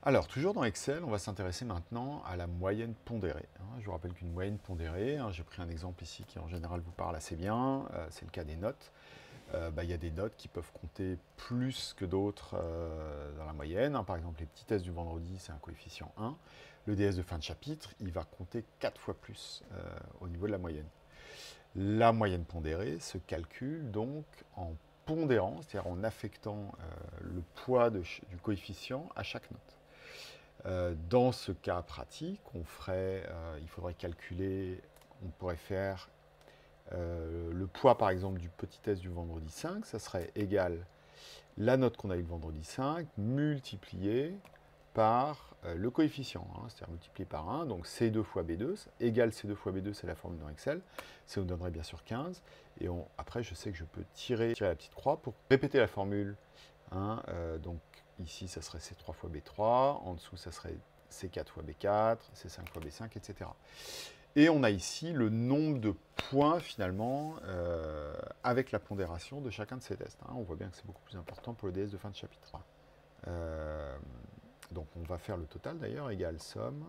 Alors, toujours dans Excel, on va s'intéresser maintenant à la moyenne pondérée. Je vous rappelle qu'une moyenne pondérée, j'ai pris un exemple ici qui en général vous parle assez bien, c'est le cas des notes. Il y a des notes qui peuvent compter plus que d'autres dans la moyenne. Par exemple, les petits tests du vendredi, c'est un coefficient 1. Le DS de fin de chapitre, il va compter 4 fois plus au niveau de la moyenne. La moyenne pondérée se calcule donc en pondérant, c'est-à-dire en affectant le poids du coefficient à chaque note. Dans ce cas pratique, il faudrait calculer, on pourrait faire le poids par exemple du petit test du vendredi 5, ça serait égal la note qu'on a eu le vendredi 5 multipliée par le coefficient, c'est-à-dire multiplié par 1, donc C2 fois B2, égale C2 fois B2, c'est la formule dans Excel, ça nous donnerait bien sûr 15, et après je sais que je peux tirer la petite croix pour répéter la formule, donc ici ça serait C3 fois B3, en dessous ça serait C4 fois B4, C5 fois B5, etc. Et on a ici le nombre de points finalement avec la pondération de chacun de ces tests. On voit bien que c'est beaucoup plus important pour le DS de fin de chapitre. Donc on va faire le total d'ailleurs, égale somme,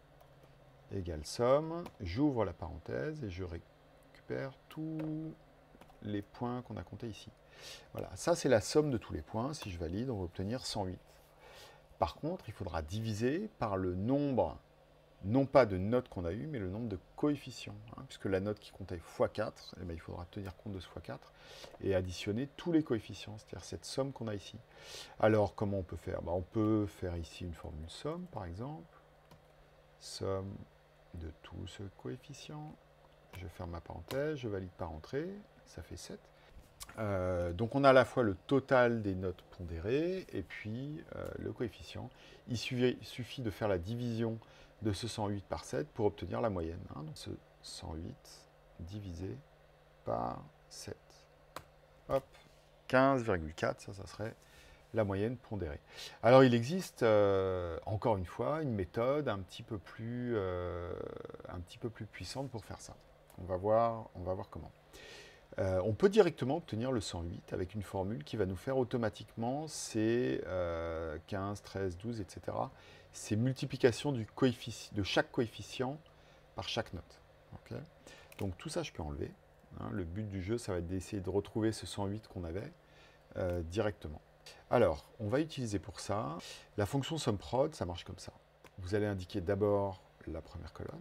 j'ouvre la parenthèse et je récupère tous les points qu'on a comptés ici. Voilà, ça c'est la somme de tous les points. Si je valide, on va obtenir 108. Par contre, il faudra diviser par le nombre, non pas de notes qu'on a eues, mais le nombre de coefficients. Puisque la note qui comptait x4, il faudra tenir compte de ce x4 et additionner tous les coefficients, c'est-à-dire cette somme qu'on a ici. Alors, comment on peut faire? On peut faire ici une formule somme, par exemple. Somme de tout ce coefficient. Je ferme ma parenthèse, je valide par entrée, ça fait 7. Donc on a à la fois le total des notes pondérées et puis le coefficient. Il suffit de faire la division de ce 108 par 7 pour obtenir la moyenne. Donc ce 108 divisé par 7. Hop, 15,4, ça serait la moyenne pondérée. Alors il existe, encore une fois, une méthode un petit peu plus puissante pour faire ça. On va voir comment. On peut directement obtenir le 108 avec une formule qui va nous faire automatiquement ces 15, 13, 12, etc. Ces multiplications de chaque coefficient par chaque note. Okay, donc tout ça, je peux enlever. Le but du jeu, ça va être d'essayer de retrouver ce 108 qu'on avait directement. Alors, on va utiliser pour ça la fonction SUMPROD, ça marche comme ça. Vous allez indiquer d'abord la première colonne,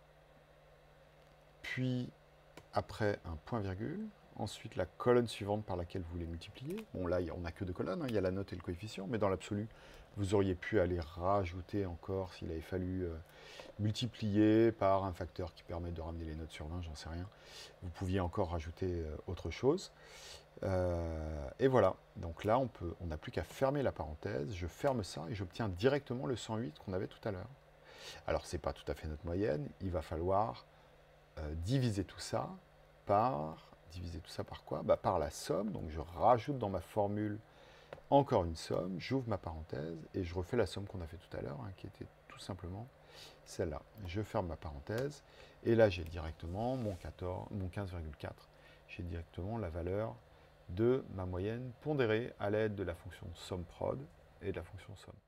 puis après un point-virgule, ensuite la colonne suivante par laquelle vous voulez multiplier. Bon là, on n'a que deux colonnes, il y a la note et le coefficient, mais dans l'absolu, vous auriez pu aller rajouter encore s'il avait fallu multiplier par un facteur qui permet de ramener les notes sur 20, j'en sais rien. Vous pouviez encore rajouter autre chose. Et voilà, donc là, on n'a plus qu'à fermer la parenthèse, je ferme ça et j'obtiens directement le 108 qu'on avait tout à l'heure. Alors, ce n'est pas tout à fait notre moyenne, il va falloir diviser tout ça par quoi? Par la somme. Donc je rajoute dans ma formule encore une somme, j'ouvre ma parenthèse et je refais la somme qu'on a fait tout à l'heure, qui était tout simplement celle-là. Je ferme ma parenthèse et là j'ai directement mon 15,4. J'ai directement la valeur de ma moyenne pondérée à l'aide de la fonction SUMPROD et de la fonction somme.